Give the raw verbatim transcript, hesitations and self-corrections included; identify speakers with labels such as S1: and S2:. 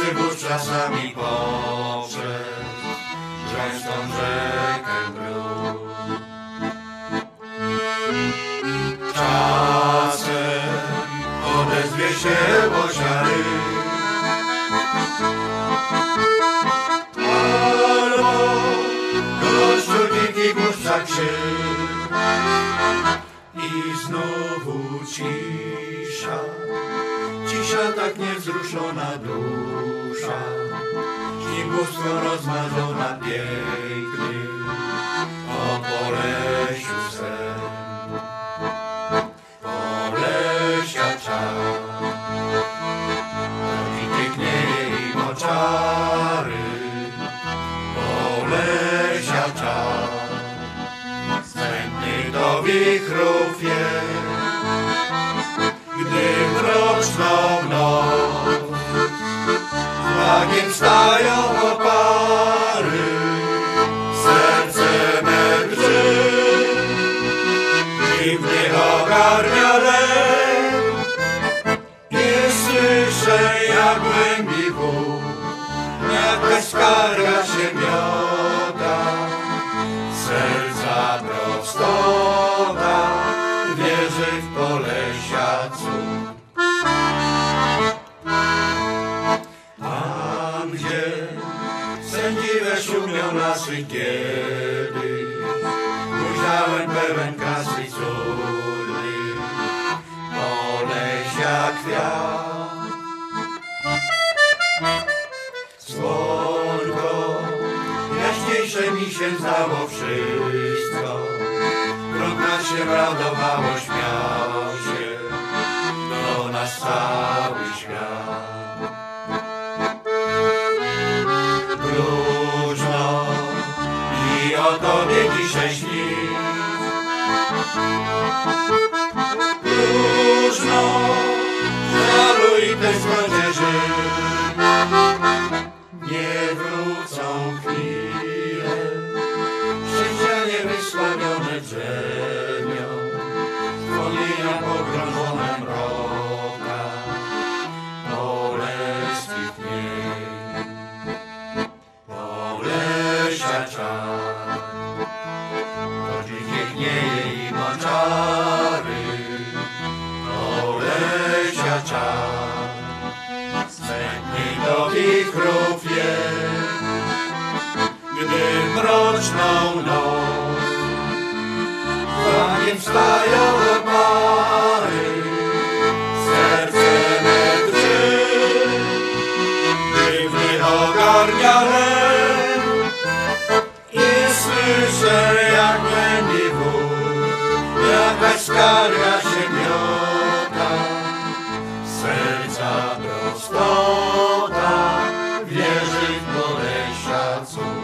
S1: Czy wóz czasami poprzez gęstą rzekę brud? Czasem odezwie się bosiary, albo gościu dziki puszcza krzyk i znowu cisza, cisza tak niewzruszona dusza, śmigłówstwo rozmarzona piękny o Polesiu sen. Polesia czar, drogi pięknieje i moczary. Polesia czar, smętny do wichrów jest, gdy mroczną noc z flagiem stają opary. Serce me drży i mnie ogarnia lęk. Nie słyszę jak głębi wód, jakaś skarga się miota. Serca prostota wierzy w Polesia cud. Tam gdzie sędziwe szumią lasy kiedyś, ujrzałem pełen kasy cudny Polesia kwiat. Słonko jaśniejsze mi się zdało wszystko, trudna się radowało, śmiał się do nas cały świat. Próżno i o tobie dzisiaj śni, próżno żalu i też młodzieży. Nie wrócą chwile, szczęścia niewysławione drzemią, wspomnienia pogrążone mroka poleskich dni. Polesia czar, to pięknieje i moczary. Polesia czar, smętny do wichrów jest, gdy mroczną noc flagiem stają opary. Serce me drży, gdy mnie ogarnia lęk. I słyszę jak głębi wód, jakaś skarga się miota. Serca prostota wierzy w Polesia cud.